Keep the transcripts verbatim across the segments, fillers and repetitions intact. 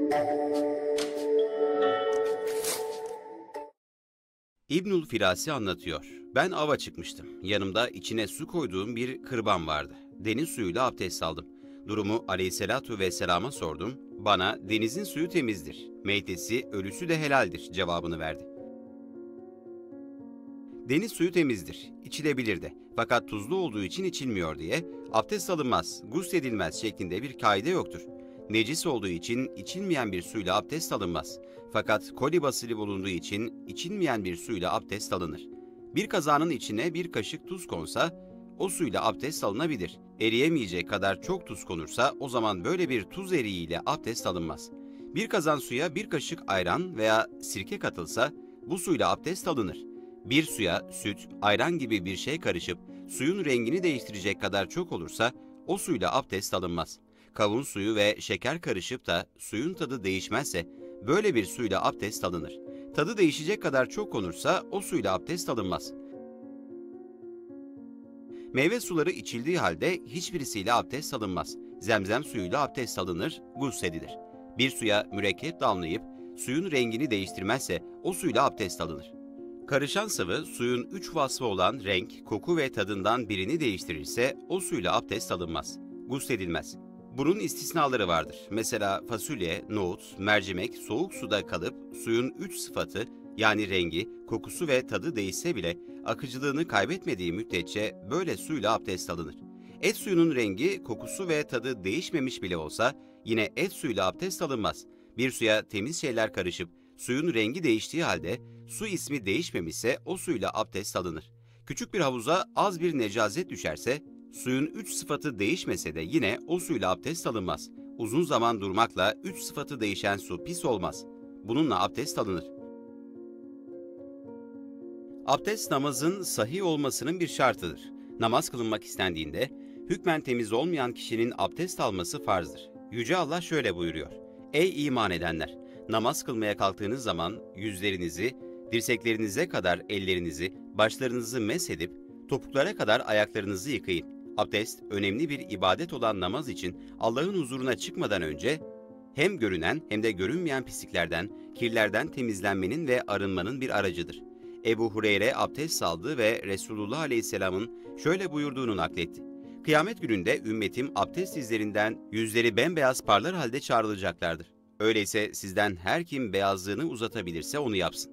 İbnül Firasi anlatıyor. Ben ava çıkmıştım. Yanımda içine su koyduğum bir kırban vardı. Deniz suyuyla abdest aldım. Durumu aleyhissalatu vesselama sordum. Bana denizin suyu temizdir, meytesi, ölüsü de helaldir cevabını verdi. Deniz suyu temizdir, içilebilir de. Fakat tuzlu olduğu için içilmiyor diye abdest alınmaz, gusledilmez şeklinde bir kaide yoktur. Necis olduğu için içilmeyen bir suyla abdest alınmaz. Fakat koli basili bulunduğu için içilmeyen bir suyla abdest alınır. Bir kazanın içine bir kaşık tuz konsa, o suyla abdest alınabilir. Eriyemeyecek kadar çok tuz konursa, o zaman böyle bir tuz eriğiyle abdest alınmaz. Bir kazan suya bir kaşık ayran veya sirke katılsa, bu suyla abdest alınır. Bir suya süt, ayran gibi bir şey karışıp, suyun rengini değiştirecek kadar çok olursa, o suyla abdest alınmaz. Kavun suyu ve şeker karışıp da suyun tadı değişmezse, böyle bir suyla abdest alınır. Tadı değişecek kadar çok konursa o suyla abdest alınmaz. Meyve suları içildiği halde hiçbirisiyle abdest alınmaz. Zemzem suyuyla abdest alınır, gusledilir. Bir suya mürekkep damlayıp suyun rengini değiştirmezse o suyla abdest alınır. Karışan sıvı suyun üç vasfı olan renk, koku ve tadından birini değiştirirse o suyla abdest alınmaz, gusledilmez. Bunun istisnaları vardır. Mesela fasulye, nohut, mercimek soğuk suda kalıp suyun üç sıfatı yani rengi, kokusu ve tadı değişse bile akıcılığını kaybetmediği müddetçe böyle suyla abdest alınır. Et suyunun rengi, kokusu ve tadı değişmemiş bile olsa yine et suyuyla abdest alınmaz. Bir suya temiz şeyler karışıp suyun rengi değiştiği halde su ismi değişmemişse o suyla abdest alınır. Küçük bir havuza az bir necazet düşerse suyun üç sıfatı değişmese de yine o suyla abdest alınmaz. Uzun zaman durmakla üç sıfatı değişen su pis olmaz. Bununla abdest alınır. Abdest namazın sahih olmasının bir şartıdır. Namaz kılınmak istendiğinde hükmen temiz olmayan kişinin abdest alması farzdır. Yüce Allah şöyle buyuruyor. Ey iman edenler! Namaz kılmaya kalktığınız zaman yüzlerinizi, dirseklerinize kadar ellerinizi, başlarınızı mesedip topuklara kadar ayaklarınızı yıkayın. Abdest, önemli bir ibadet olan namaz için Allah'ın huzuruna çıkmadan önce hem görünen hem de görünmeyen pisliklerden, kirlerden temizlenmenin ve arınmanın bir aracıdır. Ebu Hureyre abdest aldı ve Resulullah Aleyhisselam'ın şöyle buyurduğunu nakletti. Kıyamet gününde ümmetim abdest izlerinden yüzleri bembeyaz parlar halde çağrılacaklardır. Öyleyse sizden her kim beyazlığını uzatabilirse onu yapsın.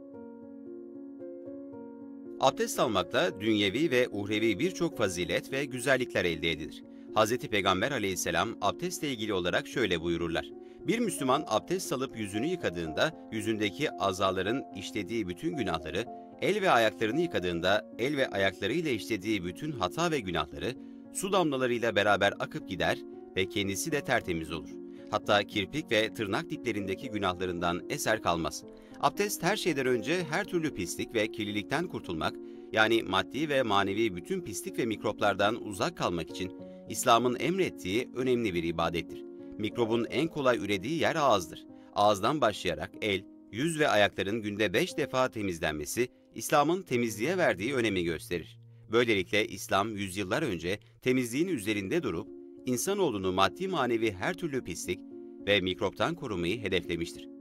Abdest almakla dünyevi ve uhrevi birçok fazilet ve güzellikler elde edilir. Hz. Peygamber aleyhisselam abdestle ilgili olarak şöyle buyururlar. Bir Müslüman abdest alıp yüzünü yıkadığında yüzündeki azaların işlediği bütün günahları, el ve ayaklarını yıkadığında el ve ayaklarıyla işlediği bütün hata ve günahları su damlalarıyla beraber akıp gider ve kendisi de tertemiz olur. Hatta kirpik ve tırnak diplerindeki günahlarından eser kalmaz. Abdest her şeyden önce her türlü pislik ve kirlilikten kurtulmak, yani maddi ve manevi bütün pislik ve mikroplardan uzak kalmak için İslam'ın emrettiği önemli bir ibadettir. Mikrobun en kolay ürediği yer ağızdır. Ağızdan başlayarak el, yüz ve ayakların günde beş defa temizlenmesi, İslam'ın temizliğe verdiği önemi gösterir. Böylelikle İslam yüzyıllar önce temizliğin üzerinde durup, insanoğlunu maddi manevi her türlü pislik ve mikroptan korumayı hedeflemiştir.